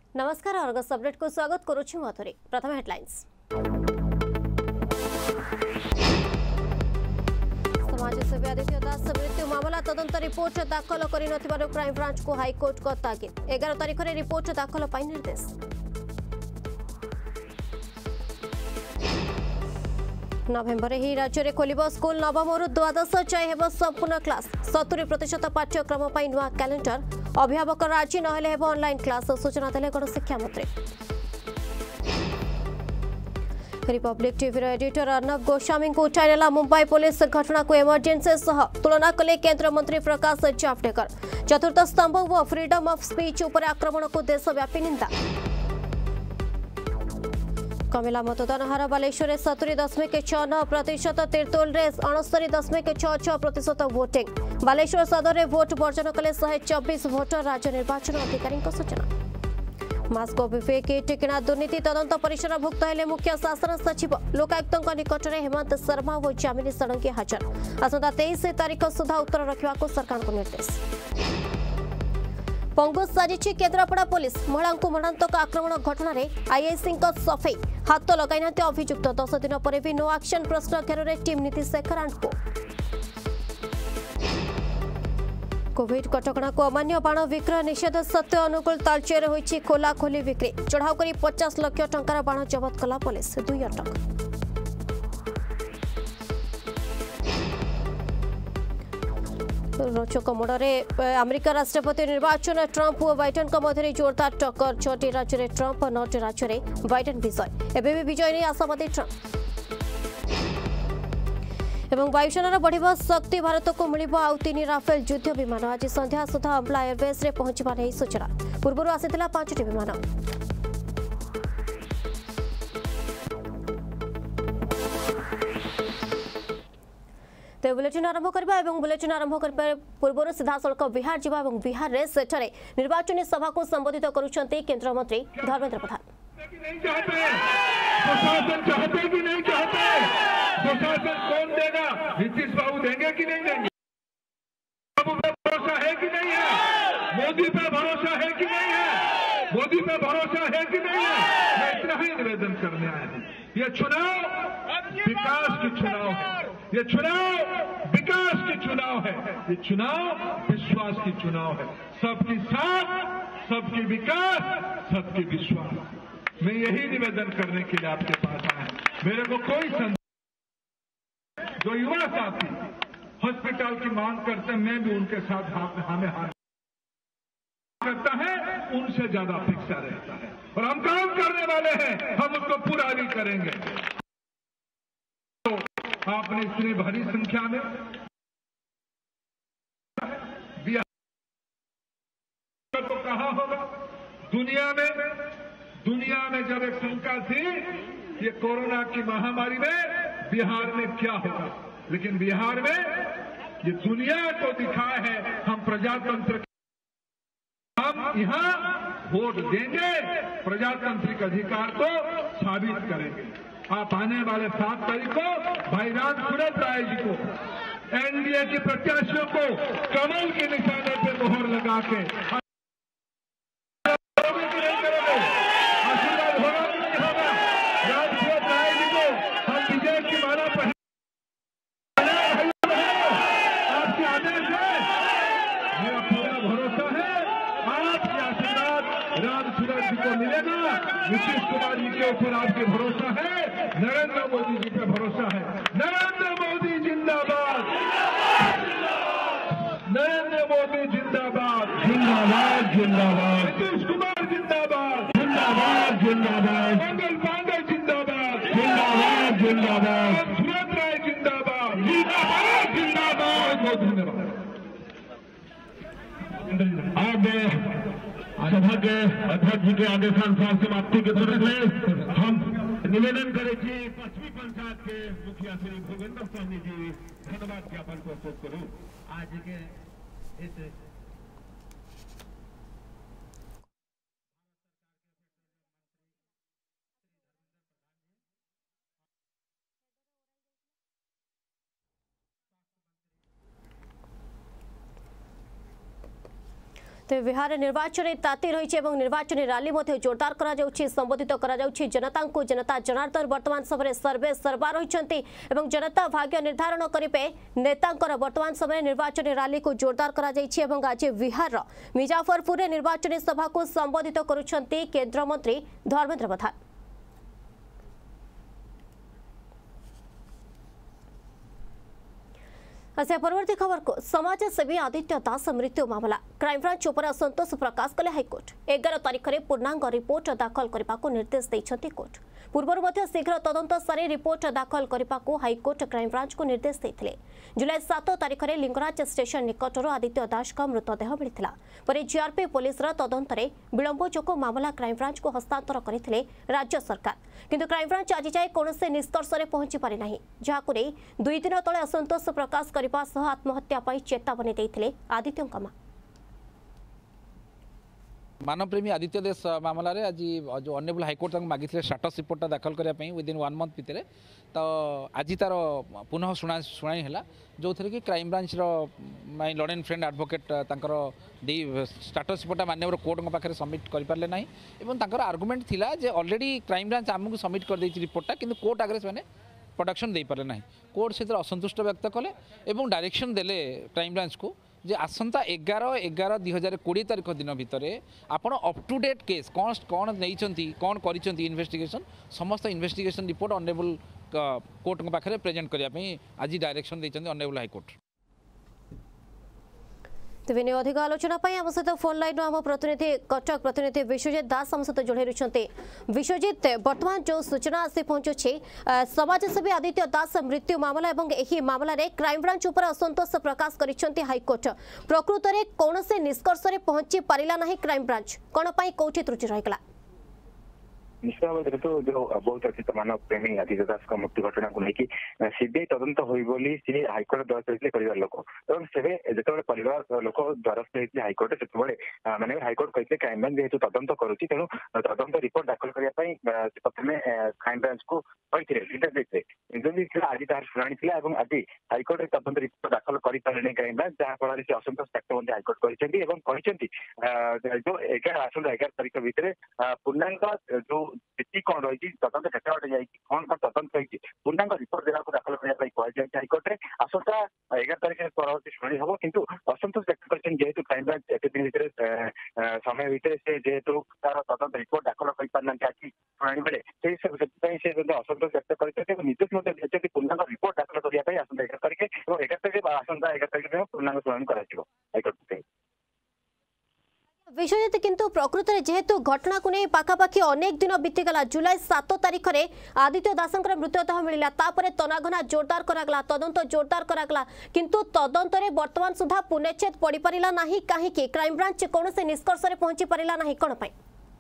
नमस्कार Argus update को स्वागत करुछि मथुरी। प्रथम हेडलाइंस। समाजसेवी आदित्य दास मृत्यु मामला तदंत रिपोर्ट दाखल करि नथिबारु क्राइम ब्रांच को हाईकोर्ट को तागिद। 11 तारिख रे रिपोर्ट दाखल पाई निर्देश। नवेम्बर ही राज्य में खोल स्कूल नवम द्वादश जाए हेब संपूर्ण क्लास 70% पाठ्यक्रम पर नुआ कैलेंडर अभिभावक राजी नहले हेब ऑनलाइन क्लास सूचना देले गणशिक्षा मंत्री। Republic TV editor Arnab Goswami को उठाइला मुंबई पुलिस घटना को इमरजेंसी सह तुलना कले केंद्र मंत्री प्रकाश जावड़ेकर। चतुर्थ स्तंभ व फ्रीडम ऑफ स्पीच उपर आक्रमण को देशव्यापी निंदा। कमिला मतदान हार बालेश्वर 70.69%, तिर्तोल 69.66% वोटिंग। बालेश्वर सदर में भोट वर्जन कले 124 भोटर राज्य निर्वाचन अधिकारी सूचना। मास्क विफे किट किणा दुर्नीति तदंत परिसरभुक्त हेले मुख्य शासन सचिव। लोकायुक्त निकट में हेमंत शर्मा और जामिनी षडंगी हाजर। आसंता 23 तारिख सुधा उत्तर रखा सरकार को निर्देश। पंगु साजिछि केन्द्रापड़ा पुलिस। महिला को मरणांतक आक्रमण घटना आईआईसी सफेई हाथ लगाई अभियुक्त। 10 दिन पर भी नो एक्शन प्रश्न घेर टीम नीति शेखर को। कोविड कटकणा को अमान्य बाण विक्रय निषेध सत्य अनुकूल तालचेर होइछि खोला खोली बिक्री। चढ़ाऊ करी 50 लाख टंकार बाण जबत कला पुलिस। 2 अटक। रोचक मोड़े अमेरिका राष्ट्रपति निर्वाचन ट्रंप और बाइडेन मध्य जोरदार टक्कर। 6 राज्य में ट्रंप 9 राज्य में बाइडेन विजय। एवं भी विजय नहीं आशावादी ट्रंप। एवं वायुसेनार बढ़िबा शक्ति भारत को मिलिबो आउ 3 राफेल युद्ध विमान। आज संध्या सुधा अंबला एयरबेस रे पहुंचबा नै सूचना। पूर्व आसिथिला 5टी विमान। तो बुलेटिन आरंभ करबा एवं बुलेटिन आरंभ करबा पूर्व सीधा सड़क बिहार जीवा एवं बिहार रे सेठरे निर्वाचनी सभा को संबोधित करुछंती केंद्र मंत्री धर्मेंद्र प्रधान। प्रशासन चाहते कि नहीं चाहते? प्रशासन कौन देगा? नीतीश बाबू देंगे कि नहीं देंगे? बाबू पे भरोसा है कि नहीं है? मोदी पे भरोसा है कि नहीं है? मोदी पे भरोसा है कि नहीं है? मैं इतना ही निवेदन करने आया हूँ। ये चुनाव विकास की चुनाव है। ये चुनाव विकास की चुनाव है। ये चुनाव विश्वास की चुनाव है। सबकी साथ, सबकी विकास, सबकी विश्वास। मैं यही निवेदन करने के लिए आपके पास आया हूं। मेरे को कोई संदेह जो युवा साथी हॉस्पिटल की मांग करते हैं, मैं भी उनके साथ हमें हाथ करता है, उनसे ज्यादा अपेक्षा रहता है और हम काम करने वाले हैं, हम उसको पूरा भी करेंगे। तो आपने इतनी भारी संख्या में बिहार को कहा होगा। दुनिया में जब एक शंका थी ये कोरोना की महामारी में बिहार में क्या होगा, लेकिन बिहार में ये दुनिया को दिखाया है हम प्रजातंत्र, हम यहाँ वोट देंगे, प्रजातांत्रिक अधिकार को साबित करेंगे। आप आने वाले 7 तारीख को भाई राम सूरत राय जी को, एनडीए के प्रत्याशियों को कमल के निशाने पे मोहर लगा के नीतीश कुमार जी के ऊपर आपके भरोसा है, नरेंद्र मोदी जी पे भरोसा है। नरेंद्र मोदी जिंदाबाद, नरेंद्र मोदी जिंदाबाद, जिंदाबाद जिंदाबाद, नीतीश कुमार जिंदाबाद, जिंदाबाद जिंदाबाद, मंगल पांडे जिंदाबाद, जिंदाबाद जिंदाबाद, सूरत राय जिंदाबाद, जिंदाबाद जिंदाबाद। बहुत धन्यवाद। अब सभा के अध्यक्ष जी के आदेशानुसार समाप्ति के तुरंत में हम निवेदन करें कि पश्चिमी पंचायत के मुखिया श्री भूपेंद्र सहनी जी धन्यवाद ज्ञापन प्रस्तुत करूं। आज के इस तेज बिहार निर्वाचन ताती रही निर्वाचन रैली जोरदार संबोधित जनता को जनता जनार्दन वर्तमान समय सर्वे सर्वा रही जनता भाग्य निर्धारण करेंगे नेता वर्तमान समय निर्वाचन रैली को जोरदार कर आज बिहार मिजाफरपुर निर्वाचन सभा को संबोधित करुछंती केंद्र मंत्री धर्मेंद्र प्रधान। आसिया परवर्ती खबर को समाजसेवी आदित्य दास मृत्यु मामला क्राइमब्रांच उपर असंतोष प्रकाश कले हाइकोर्ट 11 तारिख में पूर्णांग रिपोर्ट दाखल करने को निर्देश देते कोर्ट। पूर्व शीघ्र तदंत सारी रिपोर्ट दाखल करने को हाइकोर्ट क्राइमब्रांच को निर्देश देते। जुलाई 7 तारिख में लिंगराज स्टेशन निकटर आदित्य दास का मृतदेह मिलता पर जीआरपी पुलिस तदंत विलंब जो मामला क्राइमब्रांच को हस्तांतर करते राज्य सरकार किंतु क्राइमब्रांच आज जाए कौन से निष्कर्ष में पहुंची पारि ना जहां 2 दिन तले असंतोष प्रकाश करने आत्महत्या चेतावनी देते आदित्य मां। मानवप्रेमी आदित्य दास मामला रे आज जो ऑनरेबल हाईकोर्ट मागी स्टाटस रिपोर्ट दाखल करने विदिन 1 मंथ भितर तो आज तार पुनः शुणाणी है जो थे कि crime branch my law and friend advocate status report माननीय कोर्ट पाखे सबमिट करें ना और आर्गुमेंट थिला जे ऑलरेडी क्राइमब्रांच आमको सबमिट कर दी रिपोर्टा कि कोर्ट आगे से प्रोडक्शन दे पारे ना कोर्ट से असंतुष्ट व्यक्त कले और डायरेक्शन देले क्राइमब्रांच को जे आसंता 11/11/2020 तारीख दिन भितर आपण अप टू डेट केस कौन नहीं कौन कर इन्वेस्टिगेशन समस्त इन्वेस्टिगेशन रिपोर्ट ऑनरेबल कोर्ट पाखे प्रेजेंट करने आज डायरेक्शन देते ऑनरेबल हाईकोर्ट। तेज अधिक आलोचना आम सहित फोन लाइन आम प्रतिनिधि कटक प्रतिनिधि विश्वजित दास आम सहित जोड़े रही। विश्वजित वर्तमान जो सूचना आसी पहुंचुछि समाजसेवी आदित्य दास मृत्यु मामला और यही मामला रे क्राइमब्रांच उपर असंतोष प्रकाश करिसेंती हाईकोर्ट प्रकृत में कौन से निष्कर्ष में पहुंची पारिला नहीं क्राइमब्रांच कौन पाई कोठी त्रुटि रहिगला निश्चित भाव देखो जो बहुत अर्थित मानव प्रेमी आदित्य दास का मृत्यु घटना को लेकिन सीबीआई तदंत हो हाईकोर्ट द्वारस्थ होते परिवार लोक और से जो परिवार लोक द्वारस्थ होते हाईकोर्ट से मानव हाईकोर्ट कहते क्राइमब्रांच जेहेतु तदंत करुच्ची तेणु तदंत रिपोर्ट दाखल करने प्रथम क्राइमब्रांच को कहते आज तार शुणी थी आज हाईकोर्ट तदंत रिपोर्ट दाखल करें क्राइमब्रांच जहाँफल से असंतोष व्यक्त हाईकोर्ट कहते जो 11 तारीख भितर पूर्णांग जो स्थिति कौन रही तदंत केते बाटे जाए कौन कौन तदंत होती पूर्णांग रिपोर्ट देवा दाखल करने कहुई हाईकोर्ट में आसंता 11 तारीख परवर्ती शुणी हम किंतु असंतोष व्यक्त कर जेहेतु क्राइमब्रांच एत दिन भितर समय भितर से जेहेतु तार तदंत रिपोर्ट दाखल कर पारना आज शुणी बेले से असंतोष व्यक्त कर निर्देश पूर्णांग रिपोर्ट दाखल करने आसंता 11 तारीख और 11 तारीख आसंता 11 तारीख पूर्णांग शुणी कर हाईकोर्ट। विश्वजित किंतु प्रकृत में जेहेतु घटना को नहीं पाखापाखि अनेक दिन बीतीगला जुलाई 7 तारिख में आदित्य दासंकर मृतदेह मिला तापर तनाघना जोरदार करागला तदंत जोरदार करागला किंतु तदंत रे वर्तमान सुधा पुनच्छेद पड़ पारा ना कहीं क्राइमब्रांच कौन से निष्कर्ष में पहुंची पारा ना कौन पाई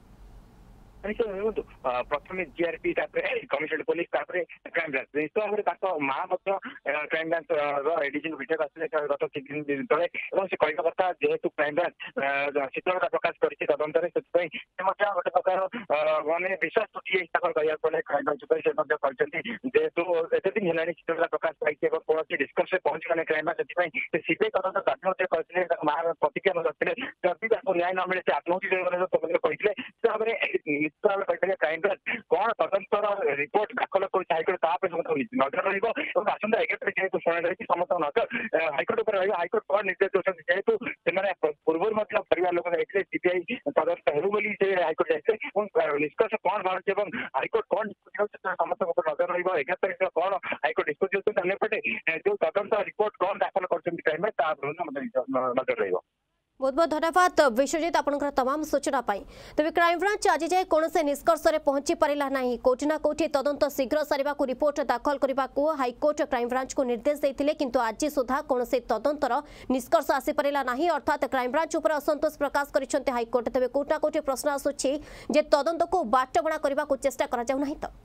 प्रथम जीआरपी कमिशनरेट पुलिस क्राइमब्रांच निश्चित भाव में माँ क्राइमब्रांच एडीजी भिडियो आसते गत 3 दिन तले से कहवा कथा जेहेतु क्राइमब्रांच शीतलता प्रकाश कर तदंत गोटे प्रकार मैंने विश्वास तुटी कहले क्राइमब्रांच जेहेतु एत दिन है शीतलता प्रकाश पाई कौन डिस्कस पहुंच गले क्राइमब्रांच सीबीआई तदंत आत्महत्या करते माँ प्रतिक्रिया रखते जदि न्याय न मिले आत्महत्या कहते क्राइमब्रांच कौन तदंतर रिपोर्ट दाखल कर हाईकोर्ट नजर रहा आसंता 11 तारीख जेहेतु शुणी रही समस्त नजर हाईकोर्ट पर रहा हाईकोर्ट कौन निर्देश देते जेहेतु से पूर्व परिवार लोक जाते सीबीआई तदंत हो हाईकोर्ट जाते निष्कर्ष कौन बाहर हाईकोर्ट कौन समस्त नजर रहा 11 तारीख कौन हाईकोर्ट निष्पत्ति अंपटे जो तदंत रिपोर्ट कौन दाखल कर नजर रहा। बहुत बहुत धन्यवाद विश्वजित आपनकर तमाम सूचना पाई। तेज क्राइमब्रांच आज जाए कौन से निष्कर्ष में पहुंची पारा ना कोठी ना कोठी तदंत शीघ्र सारा रिपोर्ट दाखल करने को हाईकोर्ट क्राइमब्रांच को निर्देश देते किंतु आज सुधा कौन से तदंतर निष्कर्ष आसी पारा ना अर्थात क्राइमब्रांच उपर असंतोष प्रकाश कर हाईकोर्ट तेज कोठी ना कोठी प्रश्न आसूची जे तदंत को बाटबणा करने को चेष्टा करा जाउ नाही तो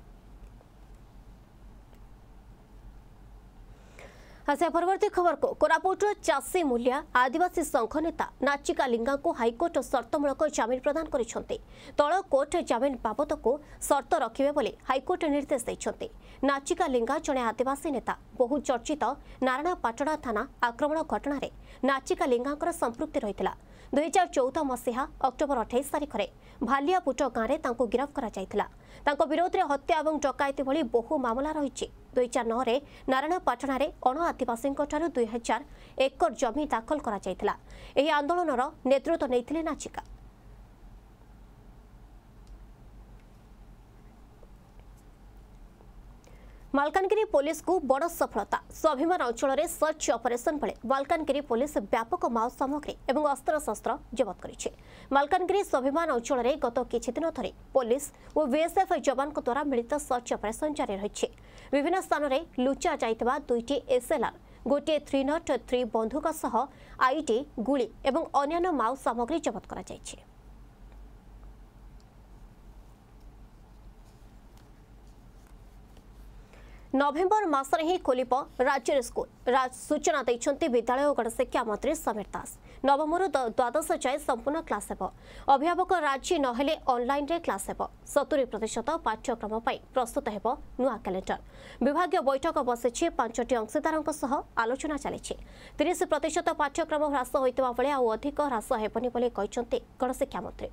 आसिया परवर्ती खबर को कोरापुट चाषी मूल्या आदिवासी संघ नेता नाचिका लिंगा को हाईकोर्ट शर्तमूलक जमीन प्रदान करिसेंते तल कोर्ट जमीन बाबद को शर्त रखिबे बोली हाईकोर्ट निर्देश दैछंते। नाचिका लिंगा जड़े आदिवासी नेता बहु चर्चित नारायणपाटଣା थाना आक्रमण घटना रे नाचिका लिंगांकर संपृक्ति रहितला 2014 मसीहा अक्टोबर 28 तारिख में भालियापुट गाँव में गिरफ कर विरोध में हत्या और डकायती भली बहु मामला रही। 2009 में नारायणपाटना अण आदिवासी 2000 एकर जमी दाखल कर आंदोलन नेतृत्व नहीं नाचिका। मालकानगिरी पुलिस को बड़ सफलता। स्वाभिमान अंचल में सर्च ऑपरेशन बेले मालकानगिरी पुलिस व्यापक माओ सामग्री और अस्त्रशस्त्र जबत करिछि। मालकानगिरी स्वाभिमान अंचल में गत किछि दिन धरि पुलिस और बीएसएफ जवान द्वारा मिलित सर्च ऑपरेशन जारी रही। विभिन्न स्थान में लुचा जाइतबा 2टी एसएलआर, गोटे 303 बंधुक सह आईडी, गुली और अन्य माओ सामग्री जबत करा जाइछि। नवेम्बर मासरे ही खोलिब राज्य स्कूल सूचना देइछन्ति विद्यालय और गणशिक्षा मंत्री समीर दास। नवम रु द्वादश जाए संपूर्ण क्लास हेब। अभिभावक राजी नहेले ऑनलाइन रे क्लास हेब। 70% पाठ्यक्रम पर प्रस्तुत हेब नुआ कैलेंडर। विभागीय बैठक बसिछि। 5टी अंशदारों सह आलोचना चली। 30% पाठ्यक्रम ह्रास होइतबा बेले आउ अधिक ह्रास हेबनि बोली कहिसन्ति गणशिक्षा मंत्री।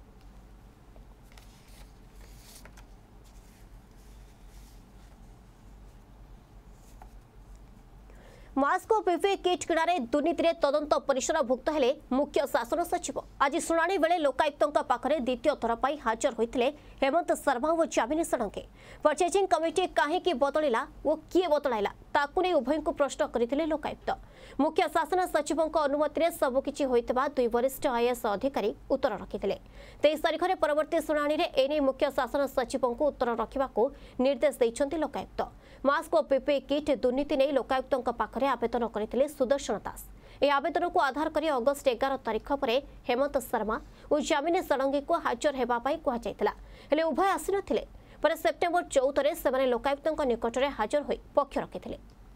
मास्क और पीपीई किट किणारे दुर्नीति रे तदंत परिसरभुक्त हेले मुख्य शासन सचिव। आज शुणाणी बेले लोकायुक्तों पाखरे द्वितीय थर पर हाजर होते हेमंत शर्मा और जामिनी षडंगी। परचेजिंग कमिटी कहीं बदलला और किए बदलाइला ताकू नहीं उभय को प्रश्न करते लोकायुक्त। मुख्य शासन सचिवों अनुमति सबकि होता 2 वरिष्ठ आईएएस अधिकारी उत्तर रखिते। 23 तारिख में परवर्ती शुणाणी एने मुख्य शासन सचिवों को उत्तर रखा निर्देश देते लोकायुक्त। मास्क और पीपीई किट दुर्नीति नहीं लोकायुक्तों पाखरे आवेदन करते सुदर्शन दास। यह आवेदन को आधार कर अगस्ट 11 तारिख पर हेमंत शर्मा और जामिनी षडंगी को हाजर होगापाई कहुला। उभय आसी नथिले। पर सेप्टेम्बर 14 से लोकायुक्तों निकट में हाजर हो पक्ष रखिते।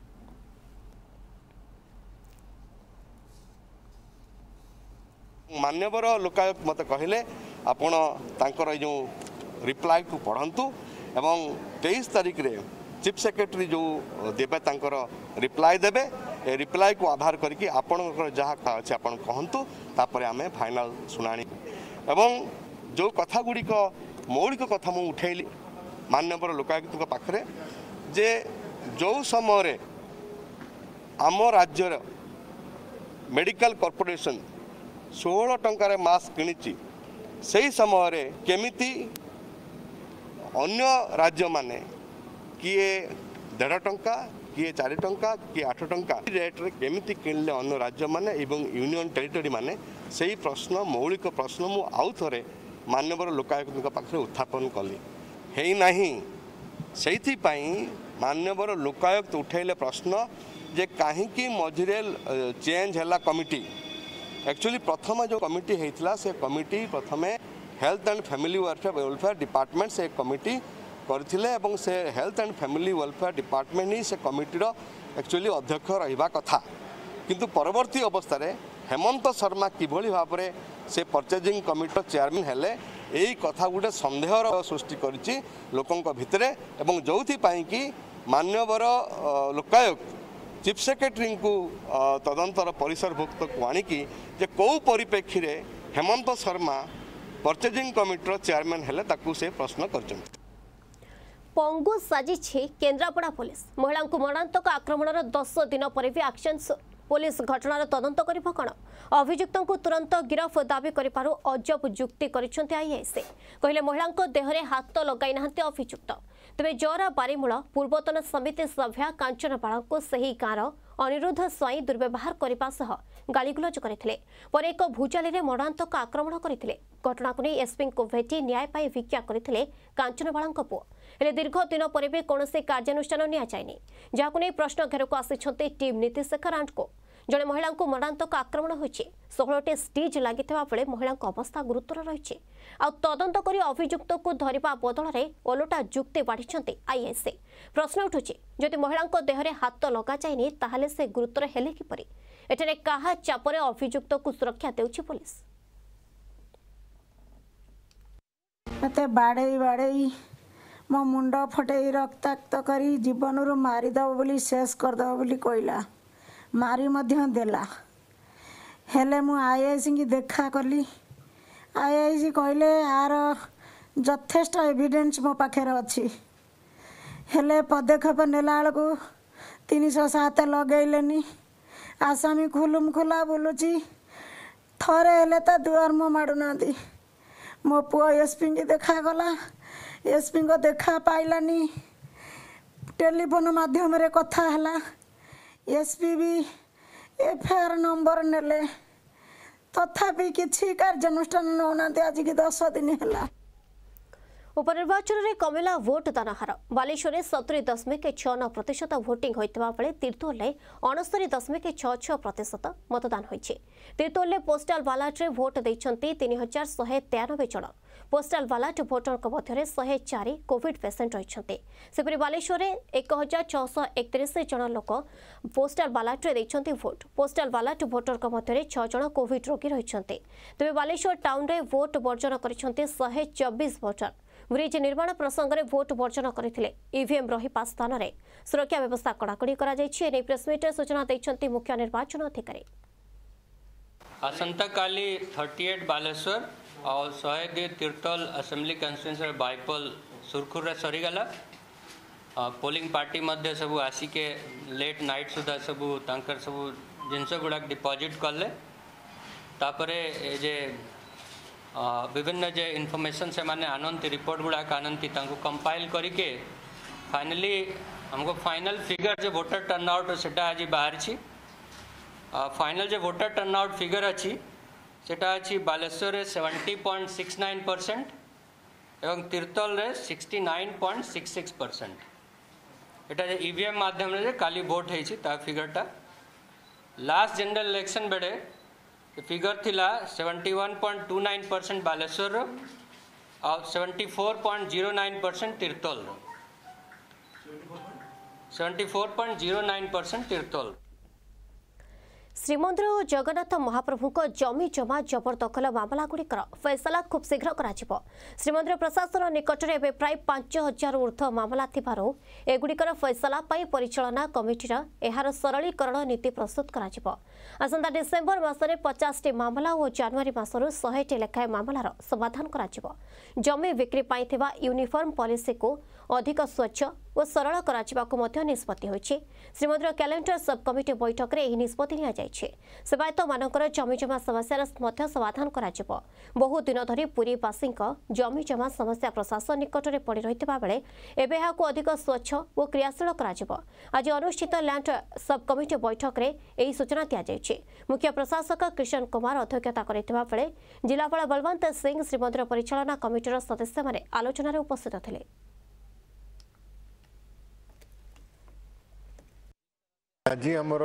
मान्यवर लोकायुक्त मत कहले आपण तांकर जो रिप्लाई को पढ़ंतु एवं 23 तारिख रे चीफ सेक्रेटरी जो देवे तांकर रिप्लाई देवे ए रिप्लाई को आधार करके आपणकर जहाँ अच्छे आपण कहतु तापर आमे फाइनल शुणाणी एवं जो कथा गुड़िक मौलिक कथा मु उठेली मान्यवर लोकायुक्त पाखरे जे जो समय आम राज्यर मेडिकल कॉर्पोरेशन 16 टंकार मास्क किणी से समय केमिति अन्य राज्य माने किए 1.5 टंका किए 4 टंका किए 8 टंका रेट रे केमिति किणले अन्य राज्य माने एवं यूनियन टेरिटरी माने से प्रश्न मौलिक प्रश्न मु आउ थरे मान्यवर लोकायुक्त पाखे उत्थापन कली है नहीं से मान्यवर लोकायुक्त उठेले प्रश्न जे कहीं मझिरे चेंज है कमिटी। एक्चुअली प्रथम जो कमिटी होता से कमिटी प्रथम health and family welfare department से कमिटी करथिले एवं से health and family welfare department ही से कमिटीर एक्चुअली अध्यक्ष रहिबा कथा किंतु परवर्ती अवस्था रे हेमंत शर्मा किभली भाव में से परचेजिंग कमिटीर चेयरमैन हेले यही कथा गोटे सन्देहर सृष्टि करिछि लोकंक भितरे एवं जोथिपाई कि मान्यवर लोकायुक्त चीफ सेक्रेटरी को तदंतर परिसरभुक्त को आणिकी जे कौ परिप्रेक्षी रे हेमंत शर्मा परचेजिंग कमिटीर चेयरमैन हेले ताकू से प्रश्न करछन। पंगु साजी केन्द्रापड़ा पुलिस महिला को मरणांतक आक्रमणर 10 दिन पर भी एक्शन पुलिस घटनार तदंत कर कौन अभियुक्तों को तुरंत गिरफ दाबी करिपारु अजब जुक्ति करिसेंति आईएएस कहले महिला देहरे हाथ लगाई नाहंती अभियुक्त। तेज जरा बारिमूल पूर्वतन समिति सभ्या कांचन बाला को सही गाँव अनिरुद्ध स्वाई दुर्व्यवहार करने सह गालीगुलज करते पर एक भूजाली में मरणांतक आक्रमण करते घटना को नहीं एसपी को भेटी न्याय पाई भिक्षा करते कांचन बाला पुओ हेले दीर्घ दिन पर भी कौन कार्यानुष्ठान नि जहां नहीं प्रश्न घेरक आसी टीम नीतीशेखर आंट को जड़े महिला को मरणांतक आक्रमण होती 16टी स्टिच लगी बेले महिला अवस्था गुरुतर रही तदंत कर अभियुक्त को धरवा बदल में ओलटा जुक्ति बाढ़ी आईएएस प्रश्न उठुची जदि महिला देहरे हाथ लगा जाए ताहले से गुरुतर हेले किपरि एठारे काहा चापरे अभियुक्त को सुरक्षा देउछि पुलिस। मते बाड़े बाड़े मो मुंड फटे रक्ताक्त करी जीवन रू मारिदेव बोली शेष करदेव बोली कहला मारी मध्य देला हेले मु आईआईसी की देखा कली आईआईसी कहले यार यथेष्ट एविडेंस मो पाखे अच्छी हेले पदक्षेप नेला बेलू 307 लगेलेनी आसामी खुलुम खुला बुलुची थरे हेले तो दुआर मो माड़ुना मो पुआ एसपी की देखा गला एसपी को देखा पाइलानी टेलीफोन माध्यम रे कथा हला एसपी भी एफआईआर नंबर नेले तथापि किसी कार्यानुष्ठान नौना आज की 10 दिन है। उपनिर्वाचन में कमिला भोट दान हार बालेश्वर 70.69% भोटिंग होता बेले तीर्तोल 69.66% मतदान होती। तीर्तोल पोस्टाल बालाट रे भोट देइछंती 3193 जन। पोस्टाल बालाट भोटर मध्य 104 कोविड पेसेंट रही। सेपरी बालेश्वर 1631 जन लोक पोस्टाल बालाट रे देइछंती भोट। पोस्टाल बालाट भोटर मध्य 6 जन कोविड रोगी रही। तेज बालेश्वर टाउन रे भोट वर्जन करिसेंती 124 भोटर। ब्रिज निर्माण प्रसंग में भोट वर्जन करते ईवीएम रहीपा स्थान में सुरक्षा व्यवस्था कड़ाकड़ी प्रेसमिट सूचना देते मुख्य निर्वाचन अधिकारी। आसंता काली 38 बालेश्वर और 102 तीर्तोल असेंबली कन्स्टिट्यूएंसी बाइपोल सुरखुर सरीगला। पोलिंग पार्टी मध्य सब आसिके लेट नाइट सुधा सब तांकर सब जिनस गुड़ा डिपॉजिट कले तापरे जे विभिन्न जे इनफॉरमेशन से माने आनंती रिपोर्ट गुड़ा आनंती कंपाइल करके फाइनली हमको फाइनल फिगर जो वोटर टर्नआउट सेटा आज बाहर फाइनल जो वोटर टर्नआउट फिगर अच्छी सेटा अच्छी बालेश्वर 70.69% एवं तीर्तोल 69.66%। एटा ईवीएम माध्यम से काली वोट है फिगरटा लास्ट जनरल इलेक्शन बेड़े फिगर थिला 71.29% बालेश्वर और 74.09% तीर्तोल 74.09% तीर्तोल। श्रीमंदिर और जगन्नाथ महाप्रभु को जमी जमा जबरदखल मामलागुड़िकर फैसला खूब शीघ्र करा। श्रीमंदिर प्रशासन निकट में प्राय 5000 ऊर्ध्व मामला थिबारु एगुड़िकर फैसला पाई परिचालना कमिटीर एहार सरलीकरण नीति प्रस्तुत करा। आसंता डिसेम्बर मासरे 50टी मामला और जनवरी मासरु 100टी लेखाएं मामलार समाधान करा। जमी बिक्री पाई थिबा यूनिफॉर्म पॉलिसी को अधिक स्वच्छ और सरल करा निष्पत्ति होइछि। श्रीमंदिर कैलेंडर सब कमिटी बैठक में यह निष्पत्ति निया जाइछि। सेवायत मानकर जमीजमा समस्या समाधान करा। बहु दिन धरी पुरीवासी जमी जमा समस्या प्रशासन निकट में पड़ रही बेले एबे यहां अधिक स्वच्छ और क्रियाशील करा। आज अनुष्ठित लैंड सब कमिटी बैठक में यह सूचना दी। मुख्य प्रशासक कृष्ण कुमार अध्यक्षता करथिबा बेले जिलापाल बलवंत सिंह श्रीमंदिर परिचालना कमिटीर सदस्य माने आलोचना उपस्थित थिले। आज आमर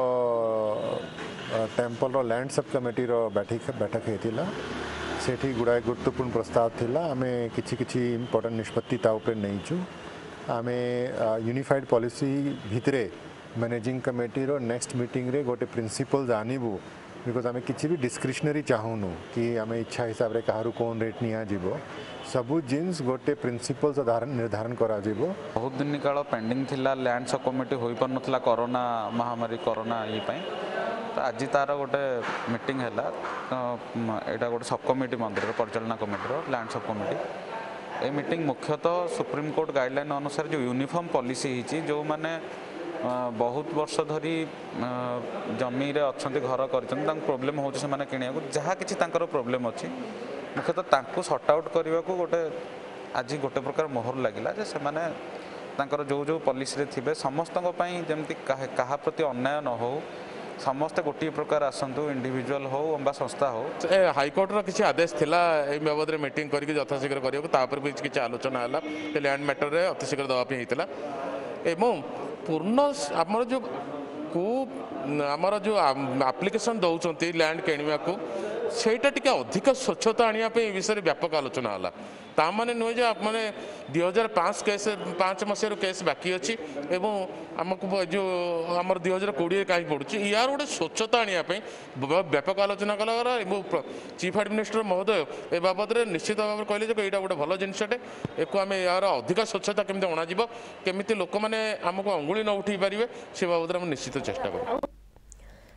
टेम्पल लैंड सब कमिटी बैठक होता से गुड़ाए गुरुत्वपूर्ण प्रस्ताव थिला। आमे किछि इम्पोर्टेंट निष्पत्ति नहीं आम यूनिफाइड पॉलिसी भितरे मैनेजिंग कमिटी रो नेक्स्ट मीटिंग रे गोटे प्रिंसिपल जानबू बिकज आम किसी भी डिस्क्रिशनरी चाहूनु कि आम इच्छा हिसाब रे कहारू कौन रेट नियाजिबो सबू जिन्स गोटे प्रिंसिपल्स निर्धारण करा जिवो। बहुत दिन काल पेंडिंग थिला लैंड सब कमिटी होई पर नथला कोरोना महामारी कोरोना ये पाई तो आज तार गोटे मीटिंग है एटा गोटे सब कमिटी मंदिर परिचालना कमिटी लैंड सब कमिटी ए मीटिंग मुख्यतः सुप्रीम कोर्ट गाइडलाइन अनुसार जो यूनिफॉर्म पॉलिसी होती जो माने बहुत वर्ष धरी जमी रे अच्छे घर कर प्रोब्लेम हो किणा जहाँ कि प्रोब्लेम अच्छी मुख्यतः सॉर्ट आउट करने को गोटे आज गोटे प्रकार मोहर लगिला जे से माने जो जो पॉलिसी थे समस्त जमती क्या प्रति अन्याय न हो समस्ते गोटे प्रकार आसतु इंडिविजुअल हो बा संस्था हो। हाईकोर्ट किसी आदेश थिला ए बाबद मीटिंग करके यथाशीघ्र करने किसी आलोचना है लैंड मैटर रे अतिशीघ्र दवाई होता एवं पूर्ण आमर जो को आमर जो एप्लिकेशन दौरान लैंड किणवा को सेटा टिके अधिक स्वच्छता आने विषय व्यापक आलोचना है ताने नुहे जो मैंने 2005 केस 5 मसीह केस बाकी अच्छी एवं आमको जो आम 2020 कहीं पड़ुची यार गोटे स्वच्छता आने व्यापक आलोचना कला चीफ एडमिनिस्ट्रेटर महोदय ए बाबद निश्चित भाव में कहले यहाँ गोटे भल जिनसटे एक आम यार अधिक स्वच्छता केमी अणाଯିब केमी लोक मैंने आमको अंगुली न उठे पारे से बाबद निश्चित चेष्टा कर।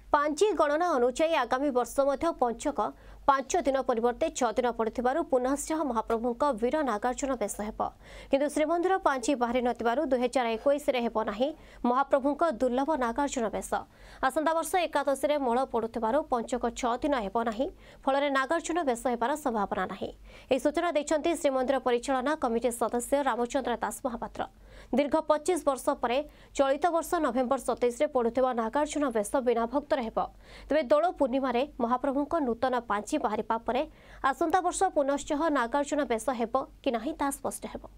पांची गणना अनुसार आगामी वर्ष मध्य पंचक 5 दिन परिवर्ते 6 दिन पड़ुथिबारु पुनश्च महाप्रभुଙ୍କ वीर नागार्जुन बेश हेब किंतु श्रीमंदिर पांची बाहरी नथिबारु 2021 रे हेब नाही महाप्रभुଙ୍କ दुर्लभ नागार्जुन बेश आसंता वर्ष एकादशी रे मळ पड़ुथिबारु पंचक 6 दिन हेब नाही फल नागार्जुन बेश हेबार संभावना नाही ए सूचना दैछन्ती श्रीमंदिर परिचालना कमिटी सदस्य रामचंद्र दास महापात्र दीर्घ 25 वर्ष पर चलित वर्ष नवेम्बर 27 रे पड़ुथिबा नागार्जुन बेश बिना भक्तर हेब तबे दोल पूर्णिमा रे महाप्रभुଙ୍କ नूतन पांची बाहरी पापरे आसंता वर्ष पुनश्च नागार्जुन बेश हेब कि नाही ता स्पष्ट हेब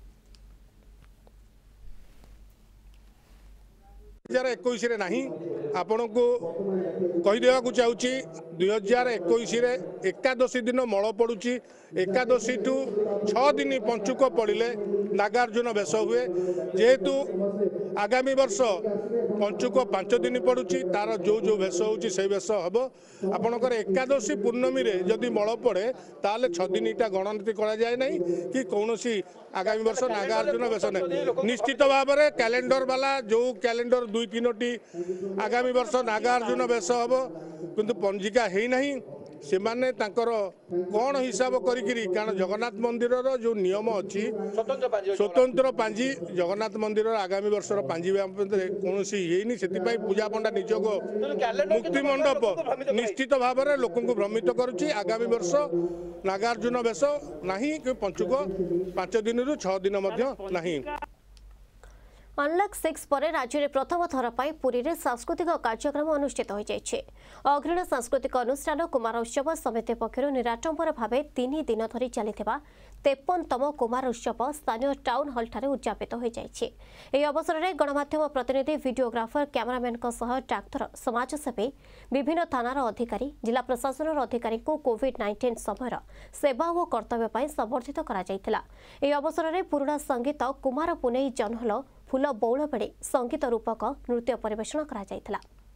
2021 रे नहीं आपण को कही देवा को चाहूची 2021 रे एकादशी दिन मळ पड़ुची एकादशी टू 6 दिन पंचुक पड़िले नागार्जुन बेश हुए जेहेतु आगामी वर्ष पंचुक 5 दिन पड़ुची तार जो जो भेष होची से भेष हम आपणकर एकादशी पूर्णमी रे जदि मळ पड़े ताले 6 दिन इटा गणना करा जाए नहीं कि कौनसी आगामी वर्ष नागार्जुन बेश नहीं निश्चित भाव में कैलेंडर वाला जो कैलेंडर 2-3टी आगामी वर्ष नागार्जुन बेश हम किंतु पंजिका है नहीं से माने तांकर कौन हिसाब करी कारण जगन्नाथ मंदिर जो नियम अच्छी स्वतंत्र पांजी जगन्नाथ मंदिर आगामी वर्ष पांजी कौन से पूजा पंडा निजोग मुक्ति मंडप निश्चित भाव में लोक भ्रमित करुच्ची आगामी वर्ष नागार्जुन बेश नहीं कि पंचुक 5 दिन रु 6 दिन नहीं। अनलक 6 पर राज्य में प्रथम थर पर पुरी में सांस्कृतिक कार्यक्रम अनुष्ठित हो जाए अग्रणी सांस्कृतिक अनुष्ठान कुमार उत्सव समिति पक्षर निराडंबर भाव 3 दिन धरी चली 53तम कुमार उत्सव स्थानीय टाउन हॉल ठारे उद्यापित हो जाए अवसर में गणमाध्यम प्रतिनिधि वीडियोग्राफर कैमरामैन डाक्तर समाजसेवी विभिन्न थानार अधिकारी जिला प्रशासन अधिकारी को कोविड-19 समय सेवा और कर्तव्य संबर्धित कर अवसर में पुराणा संगीत कुमार पुनेई जनहल फूल बौल बेड़े संगीत रूपक नृत्य परिवेषण करा जायतिला।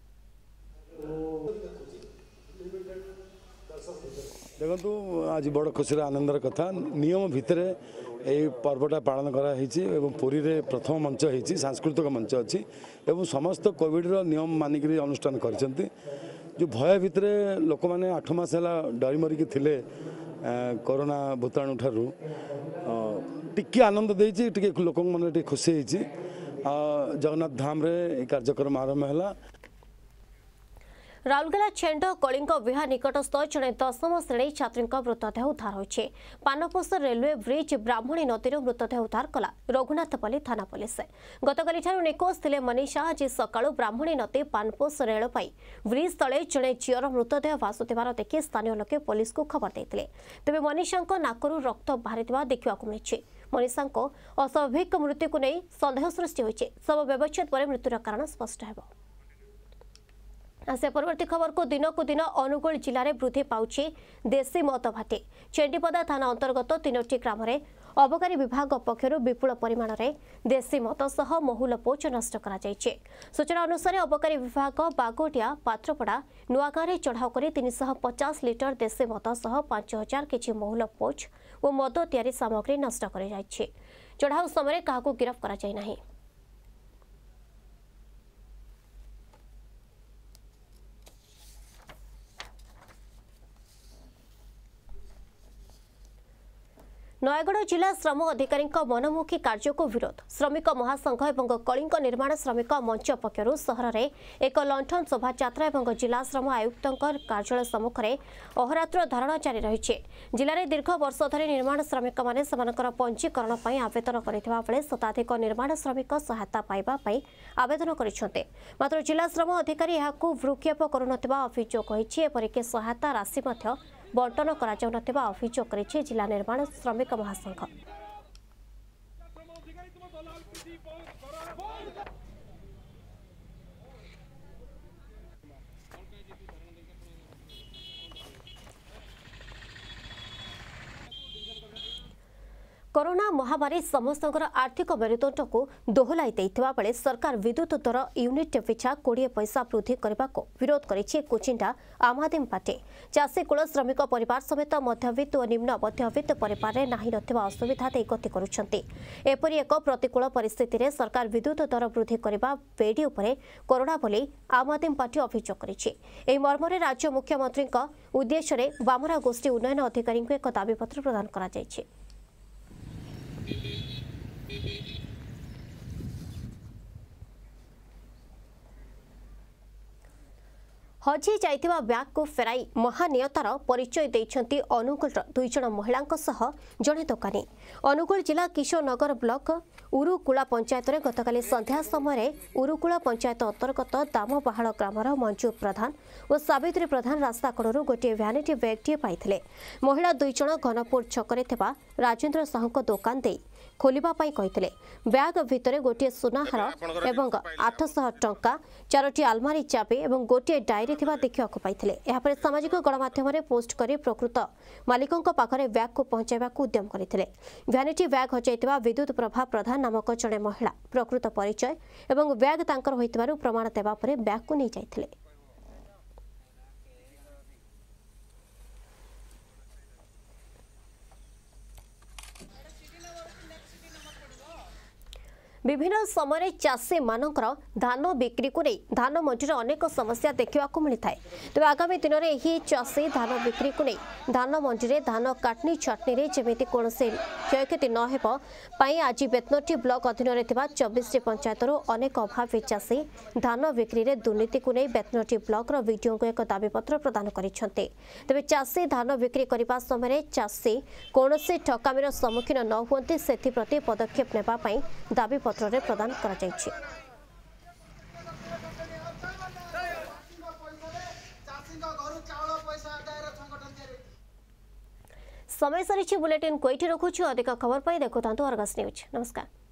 देखु आज बड़ खुशी आनंदर कथा नियम भितर यही पर्वटा पालन कर पुरी रे प्रथम मंच होती सांस्कृतिक मंच अच्छी एवं समस्त कोविड नियम मानिक अनुष्ठान कर जो भय भितर लोक मैंने 8 मास है डरी मरिकी थिले कोरोना भूताणु ठारू टिके आनंद देती लोक मन खुशी होती जगन्नाथ धाम रे कार्यक्रम आरंभ है। राउरकेला छेंड कलिंग विहा निकटस्थ जड़े 10म श्रेणी छात्री मृतदेह उद्धार होइछे पानपोष रेलवे ब्रिज ब्राह्मणी नदी मृतदेह उद्धार कला रघुनाथपल्ली थाना पुलिस गतकाली निखोज थिले मनीषा आज सकाळु ब्राह्मणी नदी पानपोष रेलपाई ब्रिज तले जड़े झीर मृतदेह भासुथिबार देखि स्थानीय लोके पुलिस को खबर देथिले तेबे मनीषांक नाकरू रक्त बाहरिथिबा देखिबाकु मिलिछि मनीषांक अस्वाभाविक मृत्यु को नहीं संदेह सृष्टि होइछे सब व्यवच्छेद पर मृत्युर कारण स्पष्ट हेबो। आसे परवर्ती खबर को दिन अनुगुल जिले में वृद्धि पाउछि देशी मद भाटी चेंडीपदा थाना अंतर्गत 3टी ग्राम में अबकारी विभाग पक्षर विपुल परिमाण में देशी मद सह महुल पोच नष्ट करा जायछि। सूचना अनुसार अबकारी विभाग बागोटिया पात्रपड़ा नुआगाँ में चढ़ाऊ कर 350 लिटर देशी मद सह 5000 केजी महुल पोच और मद तैयारी सामग्री नष्ट कर जायछि। चढ़ाऊ समय काहाकू गिरफ्त करा जाय नाही। नयगढ़ जिला श्रम अधिकारी मनमुखी कार्य को विरोध श्रमिक महासंघ और कलिंग निर्माण श्रमिक मंच पक्षर सहर में एक लंठन शोभायात्रा और जिला श्रम आयुक्त कार्यालय सम्मुख में अहोरात्र धारणा जारी रही जिले में दीर्घ वर्ष धरी निर्माण श्रमिक मैंने पंजीकरण आवेदन करते शताधिक निर्माण श्रमिक सहायता पाइबापी आवेदन करते मात्र जिला श्रम अधिकारी भ्रूक्षेप करुनथिबा अभियोग होइछि एपरिक सहायता राशि बंटन करा अभियोग करिछि जिला निर्माण श्रमिक महासंघ। कोरोना महामारी समस्त आर्थिक मेरुदंड को दोहलाई बेले सरकार विद्युत दर यूनिट पिछा 20 पैसा वृद्धि करने को विरोध करिछि कुचिंडा आम आदमी पार्टी। चाषी कुल श्रमिक परिवार समेत मध्यवित्त और निम्न मध्यवित्त परिवार में नाही नथिबा असुविधा दे गति करुछन्ति। एपरि एक प्रतिकूल परिस्थिति रे सरकार विद्युत दर वृद्धि करबा बेडी उपरे कोरोना बोली आम आदमी पार्टी अभियोग करिछि। एही मर्मरे राज्य मुख्यमंत्री उद्देश्य रे वामरा गोष्ठी उन्नयन अधिकारी को एक दाबीपत्र प्रदान करा जायछि। हजि जाइथिबा ब्याग को फेराई महानियतार परिचय देइछन्ति अनुगुलर 2 जण महिलांक सह जणे दोकानी। अनुगुल जिला किशोरनगर ब्लॉक उरुकुला पंचायत रे गतकाली संध्या समय उरुकुला पंचायत अंतर्गत दामबाहाल ग्रामर मंजू प्रधान और सावित्री प्रधान रास्ता कड़ू गोटे भ्यानिटी बैगटे पाइथिले। महिला 2 जण घनपुर छकरे थिबा राजेंद्र साहूक दोकान दे खोलिबा पाई कहिथिले। ब्याग भितरे गोटे सुनाहार एवं 800 टंका 4टी आलमारी चाबी एवं गोटे डायरी थिबा देखिबा पाइथिले। एहा पर सामाजिक गणमाध्यम रे पोस्ट करी प्रकृत मालिकंक पाखरे ब्याग को पहुंचाइबाकू उद्यम करिथिले। भ्यानिटी ब्याग हजाइतिबा विद्युत प्रभा प्रधान नामक जणे महिला प्रकृत परिचय एवं ब्याग तांकर होइतिबारु प्रमाण देबा परे ब्याग को नै जाइथिले। विभिन्न समय चाषी मानकर धान बिक्री को नहीं धान मंडी अनेक समस्या देखा मिलता है। तेज आगामी दिन में यही चाषी धान बिक्री को नहीं धान मंडी में धान काटनी छटनी में जमी कौन क्षयक्षति न हो आज बेतनटी ब्लॉक अधीन 24 पंचायत अनेक अभावी चाषी धान बिक्री में दुर्नीति को नहीं बेतनटी ब्लॉक वीडियो को एक दाबीपत्र प्रदान करते। तेज चाषी धान बिक्री करने समय चाषी कौन ठकामीर सम्मुखीन न हुए से पदक्षेप नेबाई दाबीपत्र प्रदान करा जायछि। समय सारी बुलेटिन कोइठी रखुछु। अधिक खबर पाई देखुतांतु अर्गस न्यूज। नमस्कार।